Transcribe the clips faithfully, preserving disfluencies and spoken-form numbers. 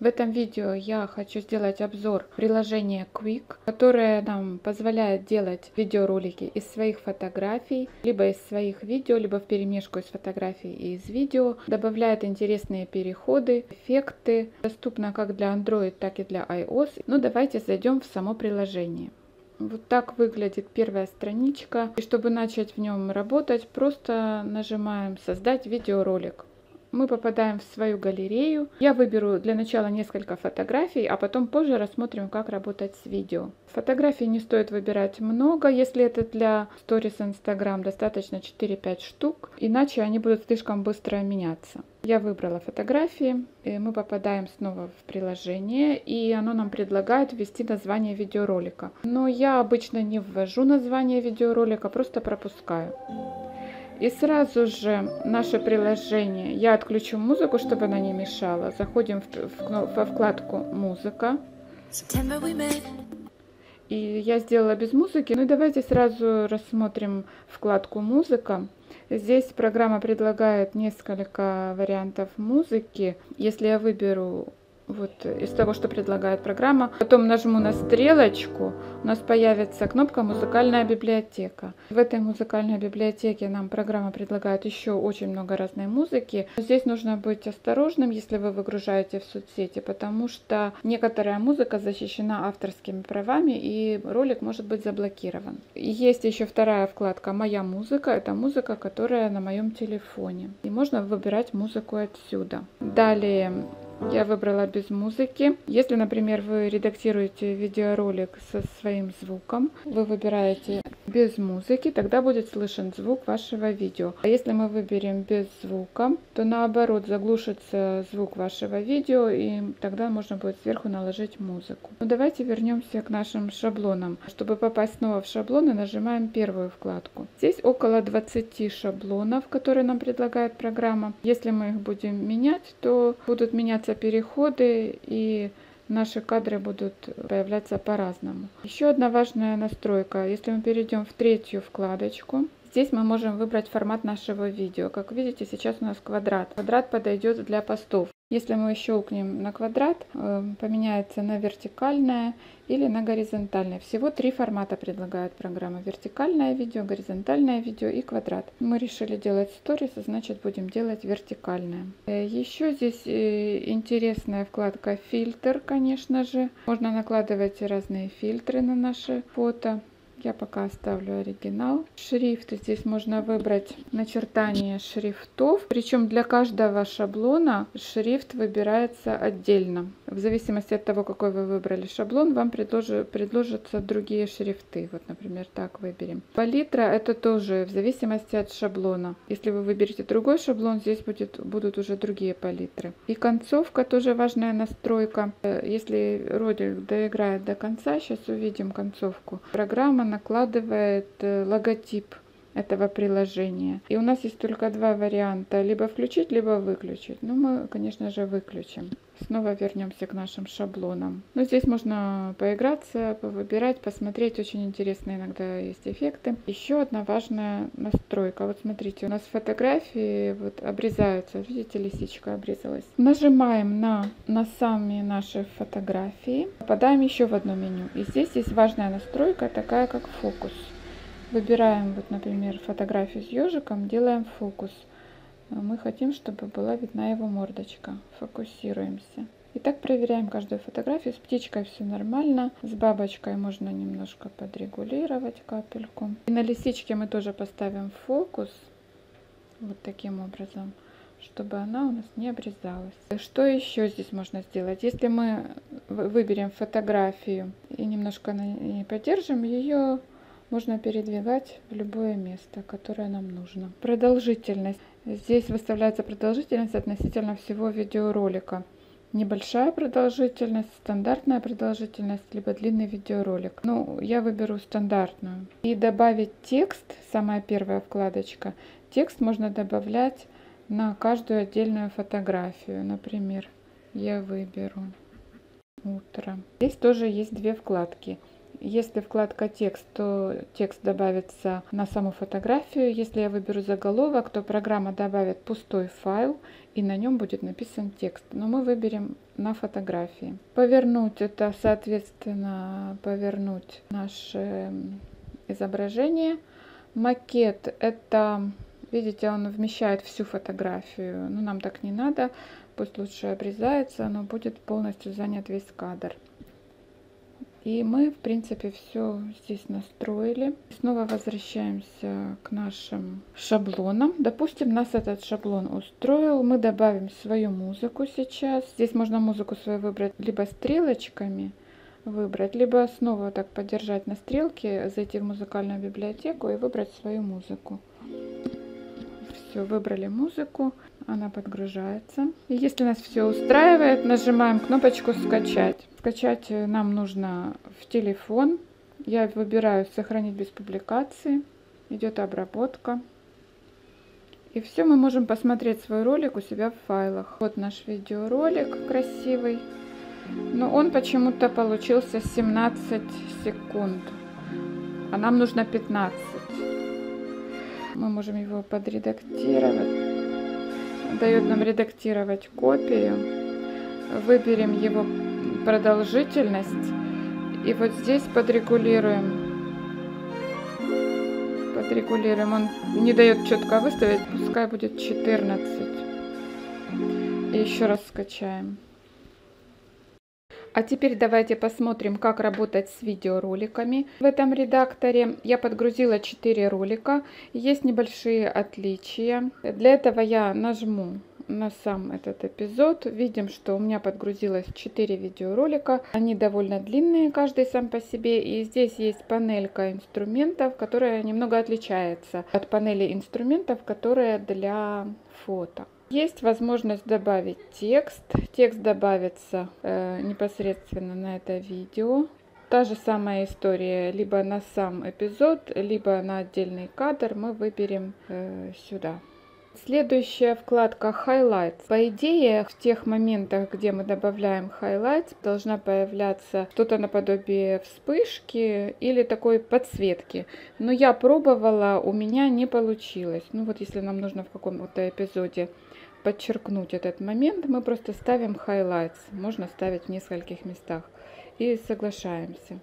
В этом видео я хочу сделать обзор приложения Quick, которое нам позволяет делать видеоролики из своих фотографий, либо из своих видео, либо вперемешку из фотографий и из видео. Добавляет интересные переходы, эффекты. Доступно как для Android, так и для iOS. Ну, давайте зайдем в само приложение. Вот так выглядит первая страничка. И чтобы начать в нем работать, просто нажимаем «Создать видеоролик». Мы попадаем в свою галерею. Я выберу для начала несколько фотографий, а потом позже рассмотрим, как работать с видео. Фотографий не стоит выбирать много, если это для Stories Instagram, достаточно четыре-пять штук, иначе они будут слишком быстро меняться. Я выбрала фотографии, и мы попадаем снова в приложение, и оно нам предлагает ввести название видеоролика. Но я обычно не ввожу название видеоролика, просто пропускаю. И сразу же наше приложение, я отключу музыку, чтобы она не мешала. Заходим в, в, во вкладку «Музыка». И я сделала без музыки. Ну и давайте сразу рассмотрим вкладку «Музыка». Здесь программа предлагает несколько вариантов музыки. Если я выберу вот из того, что предлагает программа, потом нажму на стрелочку, у нас появится кнопка «Музыкальная библиотека». В этой музыкальной библиотеке нам программа предлагает еще очень много разной музыки. Здесь нужно быть осторожным, если вы выгружаете в соцсети, потому что некоторая музыка защищена авторскими правами и ролик может быть заблокирован. И есть еще вторая вкладка «Моя музыка». Это музыка, которая на моем телефоне. И можно выбирать музыку отсюда. Далее я выбрала без музыки. Если, например, вы редактируете видеоролик со своим звуком, вы выбираете без музыки, тогда будет слышен звук вашего видео. А если мы выберем без звука, то наоборот заглушится звук вашего видео, и тогда можно будет сверху наложить музыку. Но давайте вернемся к нашим шаблонам. Чтобы попасть снова в шаблоны, нажимаем первую вкладку. Здесь около двадцати шаблонов, которые нам предлагает программа. Если мы их будем менять, то будут меняться переходы, и наши кадры будут появляться по-разному. Еще одна важная настройка. Если мы перейдем в третью вкладочку, здесь мы можем выбрать формат нашего видео. Как видите, сейчас у нас квадрат. Квадрат подойдет для постов. Если мы щелкнем на квадрат, поменяется на вертикальное или на горизонтальное. Всего три формата предлагает программа: вертикальное видео, горизонтальное видео и квадрат. Мы решили делать сторис, значит будем делать вертикальное. Еще здесь интересная вкладка «Фильтр», конечно же. Можно накладывать разные фильтры на наши фото. Я пока оставлю оригинал. Шрифт. Здесь можно выбрать начертание шрифтов. Причем для каждого шаблона шрифт выбирается отдельно. В зависимости от того, какой вы выбрали шаблон, вам предложат, предложатся другие шрифты. Вот, например, так выберем. Палитра — это тоже в зависимости от шаблона. Если вы выберете другой шаблон, здесь будет, будут уже другие палитры. И концовка тоже важная настройка. Если ролик доиграет до конца, сейчас увидим концовку. Программа накладывает логотип этого приложения. И у нас есть только два варианта: либо включить, либо выключить. Ну, мы, конечно же, выключим. Снова вернемся к нашим шаблонам. Но здесь можно поиграться, выбирать, посмотреть. Очень интересные иногда есть эффекты. Еще одна важная настройка. Вот смотрите, у нас фотографии вот обрезаются. Видите, лисичка обрезалась. Нажимаем на, на сами наши фотографии. Попадаем еще в одно меню. И здесь есть важная настройка, такая как фокус. Выбираем, вот, например, фотографию с ежиком, делаем фокус. Мы хотим, чтобы была видна его мордочка. Фокусируемся. Итак, проверяем каждую фотографию. С птичкой все нормально. С бабочкой можно немножко подрегулировать капельку. И на лисичке мы тоже поставим фокус. Вот таким образом, чтобы она у нас не обрезалась. Что еще здесь можно сделать? Если мы выберем фотографию и немножко подержим ее, можно передвигать в любое место, которое нам нужно. Продолжительность. Здесь выставляется продолжительность относительно всего видеоролика. Небольшая продолжительность, стандартная продолжительность, либо длинный видеоролик. Ну, я выберу стандартную. И добавить текст, самая первая вкладочка. Текст можно добавлять на каждую отдельную фотографию. Например, я выберу утро. Здесь тоже есть две вкладки. Если вкладка текст, то текст добавится на саму фотографию. Если я выберу заголовок, то программа добавит пустой файл и на нем будет написан текст. Но мы выберем на фотографии. Повернуть — это, соответственно, повернуть наше изображение. Макет — это, видите, он вмещает всю фотографию. Но нам так не надо. Пусть лучше обрезается, но будет полностью занят весь кадр. И мы, в принципе, все здесь настроили. Снова возвращаемся к нашим шаблонам. Допустим, нас этот шаблон устроил. Мы добавим свою музыку сейчас. Здесь можно музыку свою выбрать либо стрелочками выбрать, либо снова так подержать на стрелке, зайти в музыкальную библиотеку и выбрать свою музыку. Все, выбрали музыку. Она подгружается. И если нас все устраивает, нажимаем кнопочку «Скачать». Скачать нам нужно в телефон. Я выбираю «Сохранить без публикации». Идет обработка. И все, мы можем посмотреть свой ролик у себя в файлах. Вот наш видеоролик красивый. Но он почему-то получился семнадцать секунд. А нам нужно пятнадцать. Мы можем его подредактировать. Дает нам редактировать копию. Выберем его продолжительность. И вот здесь подрегулируем. Подрегулируем. Он не дает четко выставить. Пускай будет четырнадцать. И еще раз скачаем. А теперь давайте посмотрим, как работать с видеороликами. В этом редакторе я подгрузила четыре ролика. Есть небольшие отличия. Для этого я нажму на сам этот эпизод. Видим, что у меня подгрузилось четыре видеоролика. Они довольно длинные, каждый сам по себе. И здесь есть панелька инструментов, которая немного отличается от панели инструментов, которая для фото. Есть возможность добавить текст. Текст добавится э, непосредственно на это видео. Та же самая история, либо на сам эпизод, либо на отдельный кадр мы выберем э, сюда. Следующая вкладка Highlights. По идее, в тех моментах, где мы добавляем Highlights, должна появляться что-то наподобие вспышки или такой подсветки. Но я пробовала, у меня не получилось. Ну вот если нам нужно в каком-то эпизоде подчеркнуть этот момент, мы просто ставим Highlights. Можно ставить в нескольких местах. И соглашаемся.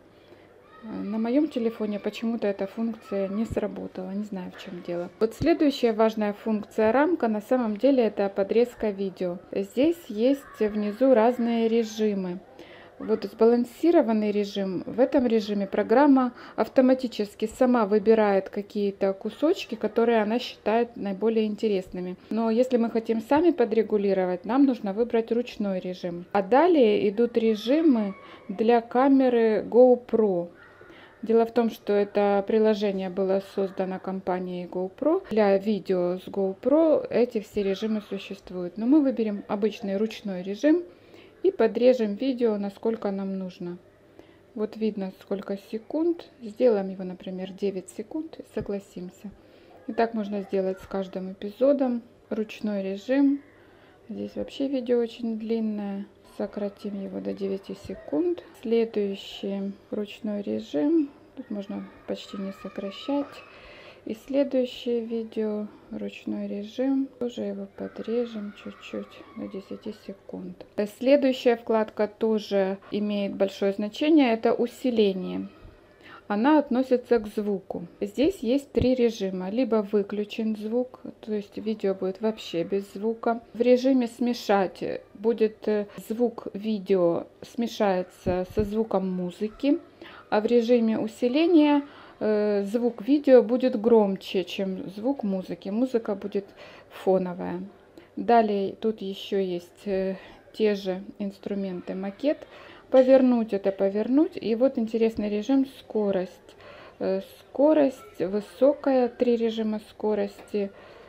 На моем телефоне почему-то эта функция не сработала, не знаю, в чем дело. Вот следующая важная функция рамка, на самом деле это подрезка видео. Здесь есть внизу разные режимы. Вот сбалансированный режим. В этом режиме программа автоматически сама выбирает какие-то кусочки, которые она считает наиболее интересными. Но если мы хотим сами подрегулировать, нам нужно выбрать ручной режим. А далее идут режимы для камеры GoPro. Дело в том, что это приложение было создано компанией GoPro. Для видео с GoPro эти все режимы существуют. Но мы выберем обычный ручной режим и подрежем видео, насколько нам нужно. Вот видно, сколько секунд. Сделаем его, например, девять секунд и согласимся. И так можно сделать с каждым эпизодом. Ручной режим. Здесь вообще видео очень длинное. Сократим его до девяти секунд. Следующий ручной режим. Тут можно почти не сокращать. И следующее видео, ручной режим, тоже его подрежем чуть-чуть до десяти секунд. Следующая вкладка тоже имеет большое значение, это усиление. Она относится к звуку. Здесь есть три режима. Либо выключен звук, то есть видео будет вообще без звука. В режиме смешать будет звук видео смешается со звуком музыки. А в режиме усиления звук видео будет громче, чем звук музыки. Музыка будет фоновая. Далее тут еще есть те же инструменты макет. Повернуть — это повернуть. И вот интересный режим — скорость. Скорость высокая, три режима скорости,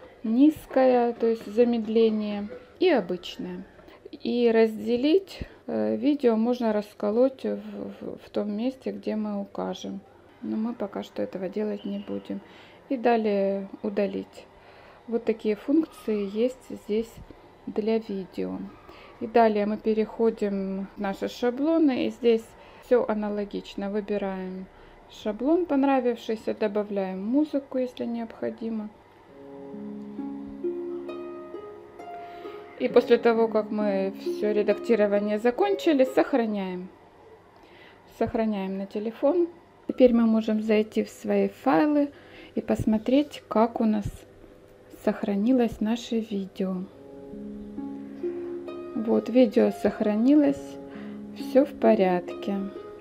низкая, то есть замедление, и обычная. И разделить видео можно расколоть в, в, в том месте, где мы укажем. Но мы пока что этого делать не будем. И далее удалить. Вот такие функции есть здесь для видео. И далее мы переходим в наши шаблоны. И здесь все все аналогично. Выбираем шаблон понравившийся, добавляем музыку, если необходимо. И после того, как мы все редактирование закончили, сохраняем. Сохраняем на телефон. Теперь мы можем зайти в свои файлы и посмотреть, как у нас сохранилось наше видео. Вот, видео сохранилось, все в порядке.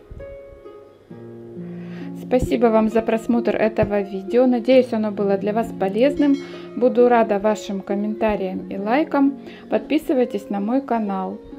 Спасибо вам за просмотр этого видео. Надеюсь, оно было для вас полезным. Буду рада вашим комментариям и лайкам. Подписывайтесь на мой канал.